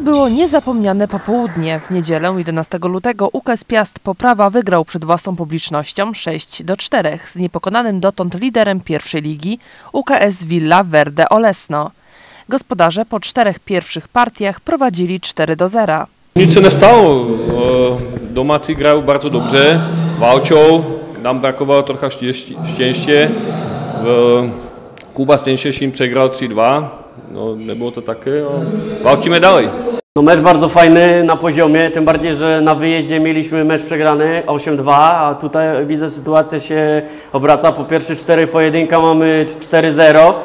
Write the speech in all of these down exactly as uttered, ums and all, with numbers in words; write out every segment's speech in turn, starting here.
było niezapomniane popołudnie. W niedzielę jedenastego lutego U K S Piast Poprawa wygrał przed własną publicznością sześć do czterech z niepokonanym dotąd liderem pierwszej ligi U K S Villa Verde Olesno. Gospodarze po czterech pierwszych partiach prowadzili cztery do zera. Nic się nie stało. Domací grają bardzo dobrze, walczą. Nam brakowało trochę szczęścia. Kuba Stęsieszyn przegrał trzy dwa. No, nie było to takie, no, walczymy dalej. No, mecz bardzo fajny na poziomie, tym bardziej, że na wyjeździe mieliśmy mecz przegrany osiem dwa, a tutaj widzę, sytuacja się obraca. Po pierwsze cztery pojedynka mamy cztery zero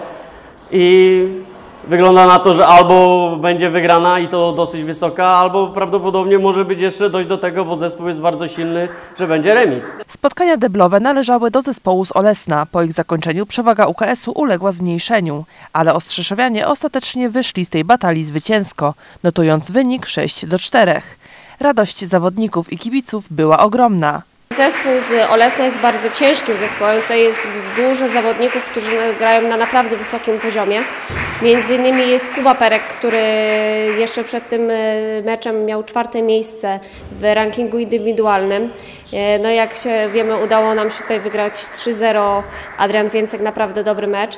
i wygląda na to, że albo będzie wygrana i to dosyć wysoka, albo prawdopodobnie może być jeszcze dojść do tego, bo zespół jest bardzo silny, że będzie remis. Spotkania deblowe należały do zespołu z Olesna. Po ich zakończeniu przewaga U K S-u uległa zmniejszeniu, ale Ostrzyszowianie ostatecznie wyszli z tej batalii zwycięsko, notując wynik sześć do czterech. Radość zawodników i kibiców była ogromna. Zespół z Olesna jest bardzo ciężkim zespołem. To jest dużo zawodników, którzy grają na naprawdę wysokim poziomie. Między innymi jest Kuba Perek, który jeszcze przed tym meczem miał czwarte miejsce w rankingu indywidualnym. No jak się wiemy, udało nam się tutaj wygrać trzy zero. Adrian Więcek naprawdę dobry mecz.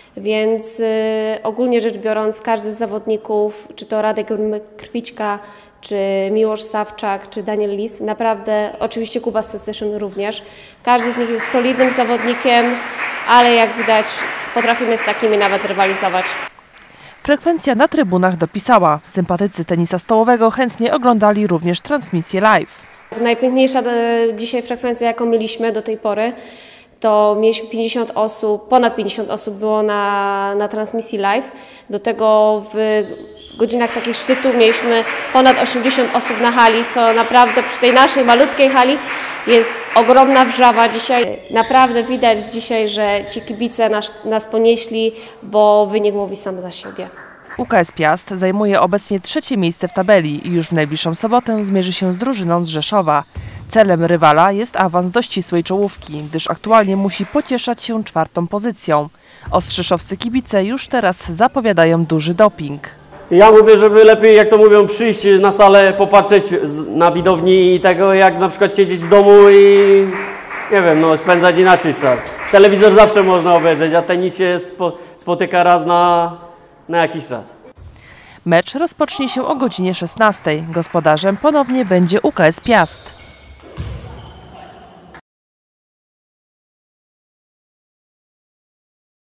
Więc y, ogólnie rzecz biorąc, każdy z zawodników, czy to Radek Krwićka, czy Miłosz Sawczak, czy Daniel Lis, naprawdę, oczywiście Kuba Stęsieszyn również, każdy z nich jest solidnym zawodnikiem, ale jak widać potrafimy z takimi nawet rywalizować. Frekwencja na trybunach dopisała. Sympatycy tenisa stołowego chętnie oglądali również transmisję live. Najpiękniejsza dzisiaj frekwencja, jaką mieliśmy do tej pory, to mieliśmy pięćdziesiąt osób, ponad pięćdziesiąt osób było na, na transmisji live. Do tego w godzinach takich szczytu mieliśmy ponad osiemdziesiąt osób na hali, co naprawdę przy tej naszej malutkiej hali jest ogromna wrzawa dzisiaj. Naprawdę widać dzisiaj, że ci kibice nas, nas ponieśli, bo wynik mówi sam za siebie. U K S Piast zajmuje obecnie trzecie miejsce w tabeli i już w najbliższą sobotę zmierzy się z drużyną z Rzeszowa. Celem rywala jest awans do ścisłej czołówki, gdyż aktualnie musi pocieszać się czwartą pozycją. Ostrzeszowscy kibice już teraz zapowiadają duży doping. Ja mówię, żeby lepiej, jak to mówią, przyjść na salę, popatrzeć na widowni i tego, jak na przykład siedzieć w domu i nie wiem, no, spędzać inaczej czas. Telewizor zawsze można obejrzeć, a tenis się spo, spotyka raz na, na jakiś czas. Mecz rozpocznie się o godzinie szesnastej. Gospodarzem ponownie będzie U K S Piast.